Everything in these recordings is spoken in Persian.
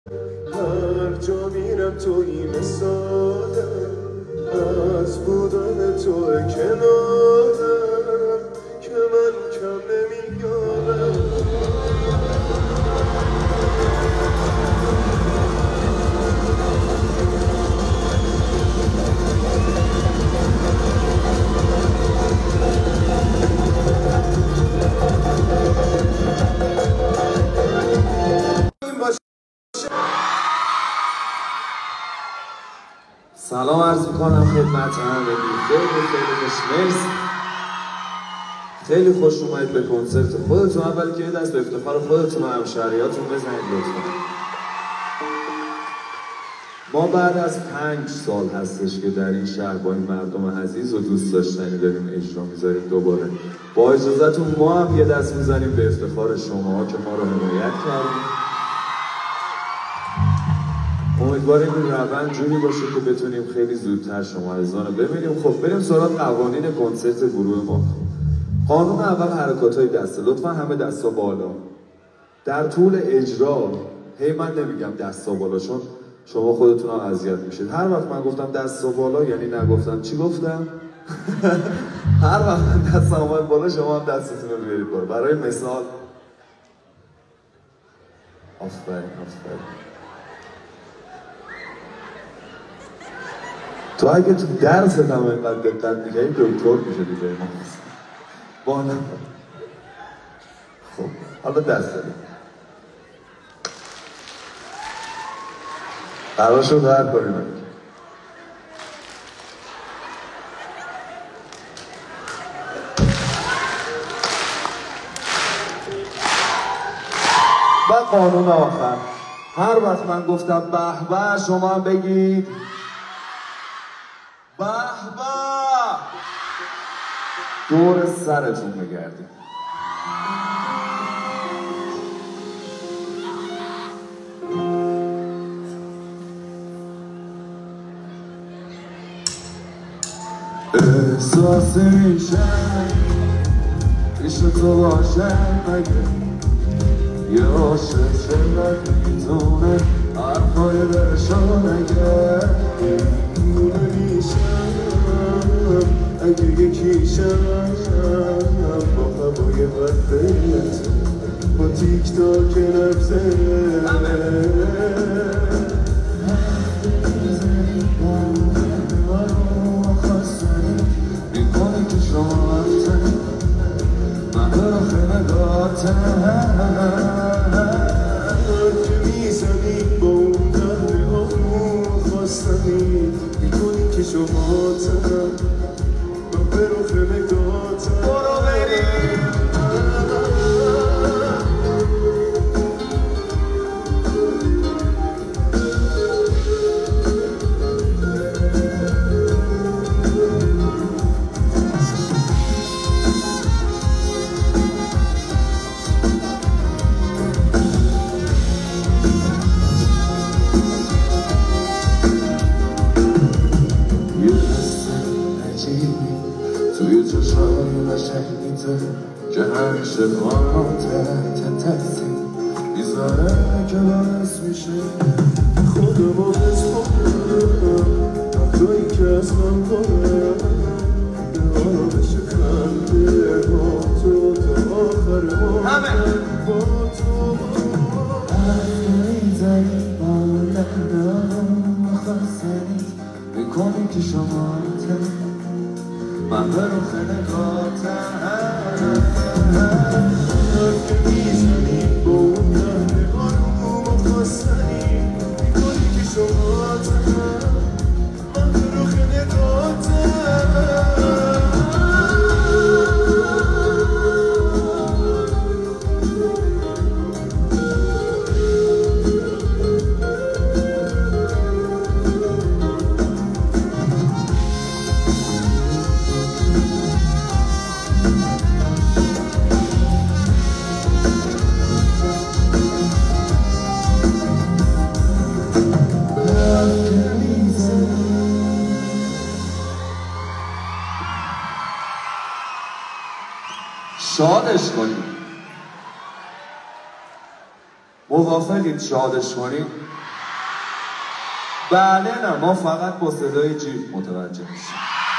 هر جا میرم تویی مثالم، از بودن تو کنارم که من کم نمیارم. سلام عرض میکنم خدمت همه. خیلی خوش اومدید به کنسرت خودتون. اول که یه دست به افتخار خودتون و همشهریاتون بزنید لطفا. ما بعد از 5 سال هستش که در این شهر با این مردم عزیز و دوست داشتنی داریم اجرا میذاریم دوباره. با اجازهتون ما هم یه دست میزنیم به افتخار شما که ما رو حمایت کردیم. امیدواریم این روند جوری باشه که بتونیم خیلی زودتر شما عزیزان رو ببینیم. خب بریم سراغ قوانین کنسرت گروه ما. قانون اول حرکات‌های دسته. لطفا همه دستا بالا. در طول اجرا من نمیگم دستا بالا چون شما خودتون هم اذیت میشید. هر وقت من گفتم دستا بالا یعنی نگفتم. چی گفتم؟ هر وقت من دست اومد بالا شما هم دستتون رو بیارید بالا. برای مثال آفرین. تو اگه تو درست هم اینقدر دقت میکنی دکتر میشه دیگه ما بالا. خب حالا دست داریم قرار شد هر کنیم. و قانون آخر، هر وقت من گفتم به به شما هم بگید به به. دور سرتون بگردید. احساس میشه عشق تو باشه مگه یه عاشق شدت میتونه حرفای دلشو نگه. دیوونه میشم اگه یکیشم با هوای بدبینت با تیک تاک نبزه. میکنی که شما رفته من برخ نگاتم که میزنی با اون قلب آمون خواستنی. میکنی که شما تنم من برخ نگاتم. برو بریم توی چشمای قشنگیته که همیشه تحتی میذاره که باعث میشه خودمو بسپرم حتایی که از من کنم دارا بشه خنده با تو تا آخر ما با تو حرف میزنی با لحنم خواستنی میکنی که شما من برخ نگاتم که میزنی با اون لحن آروم و خواستنی میکنی که شما من برخ نگاتم. شادش کنید. موافقید شادش کنید؟ بله نه، ما فقط با صدای جیب متوجه میشیم.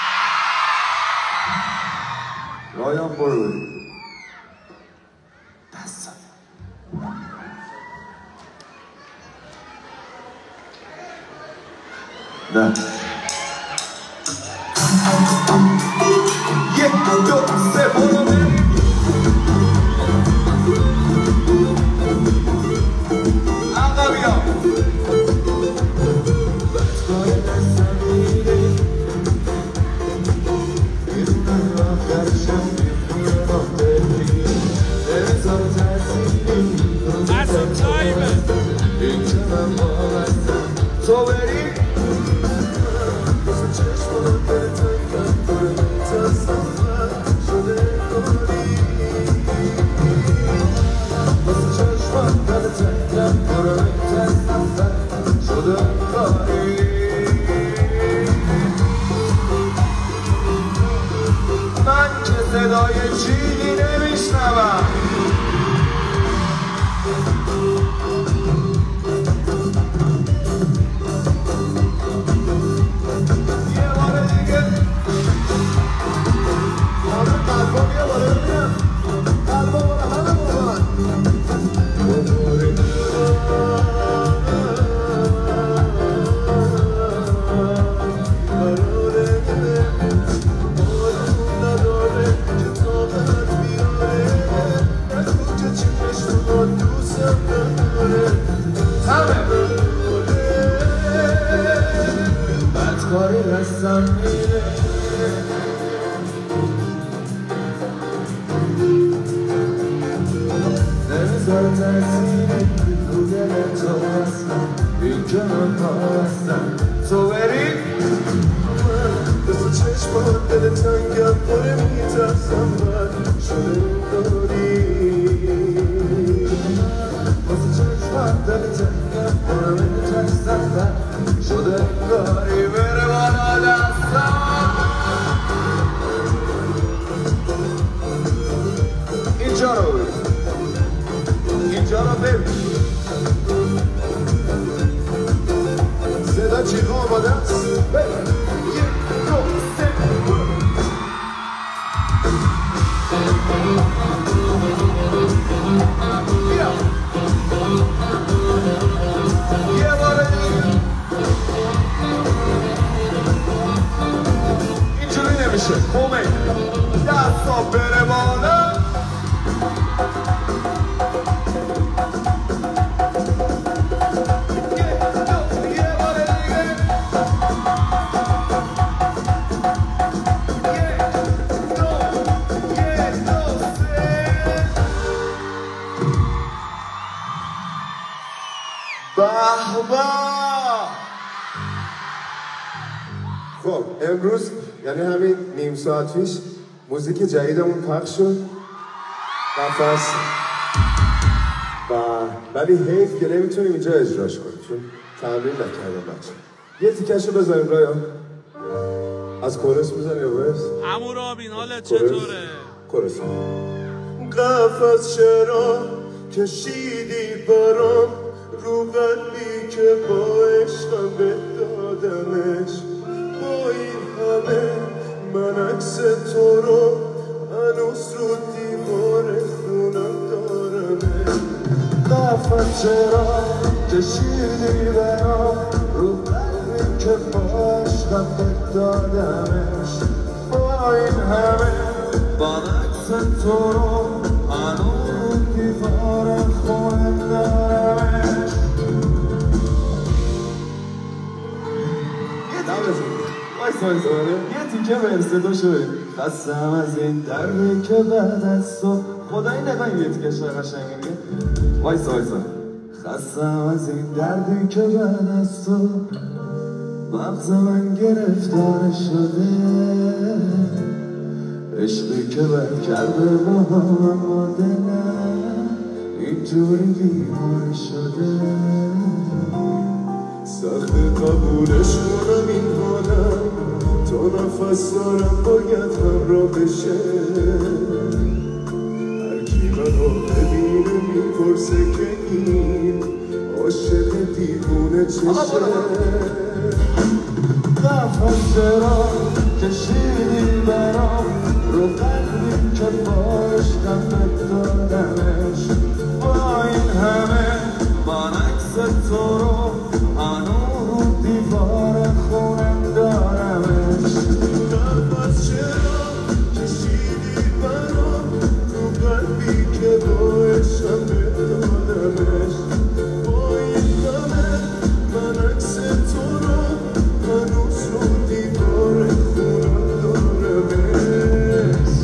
رایان برو دست نه یک دو سه برو بریم. عقبیا تو بری من که صدای چیزی نمیشنوم. بدکاری رستم میره نمیذار ترسیدی رو دل تو هستم این که من پا هستم تو بری مثل چشمان دل تنگم پره میترسم بد شده داری مثل چشمان دل تنگم پره میترسم بد شده داری بره بالا دستم اینجا رو ببین اینجا رو ببین صدا چیغا آماده است ببین یک دو سه بیا یه بار دیگه اینجوری نمیشه کومه دستا بره بالا خب امروز یعنی همین نیم ساعت پیش موزیک جدیدمون پخش شد قفس ولی حیف که نمیتونیم اینجا اجراش کنیم چون تمرین نکردم بچه. یه تیکشو بذاریم رایان از کورس بزنیم یا ورس؟ عمو رامین حالت چطوره؟ کورس قفس چرا کشیدی برام رو قلبی که با عشقم به دادمش با این همه من عکس تو رو هنوز رو دیوار خونم دارمش قفس چرا کشیدی برام رو قلبی که با عشقم به دادمش با این همه من عکس تو رو هنوز دیوار خونم دارمش یه تیکه ورسدو شد خستم از این دردی که بعد از تو خدایی نگاه یه تیکه شده قشنگه میگه وایسا خستم از این دردی که بعد از تو مغز من گرفتار شده عشقی که بد کرده با دلم اینجوری بیمار شده سخت قبولش کنم این حالم تا نفس دارم باید همراه بشه هرکی منو ببینه میپرسه که این عاشق دیوونه توی چشه قفص را کشیدی برام رو قلبی که باشتم دادمش با این همه من عکس تو رو هنو رو دیوار خونم دارمش قفص چرا کشیدی برام رو قلبی که باشتم دادمش با این همه من عکس تو رو هنوز رو دیوار خونم دارمش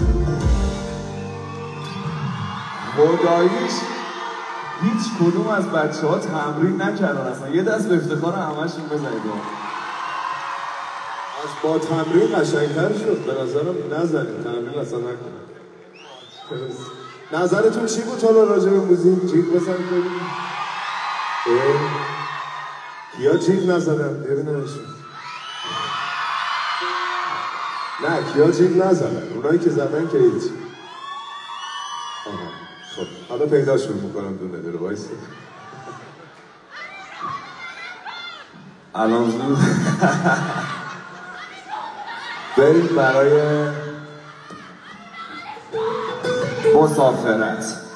خداییش هیچ کدوم از بچه ها تمرین نکردن اصلا یه دست به افتخار همشون بزنید از با تمرین قشنگتر شد به نظرم نزنید تمرین اصلا نکنید نظرتون چی بود حالا راجع به موزیک جیغ بزن کنیم کیا جیغ نزدن ببینمشون نه کیا جیغ نزدن اونایی که زدن که هیچ خب حالا پیداشون میکنم دونه دونه وایسا الان زود بریم برای مسافرت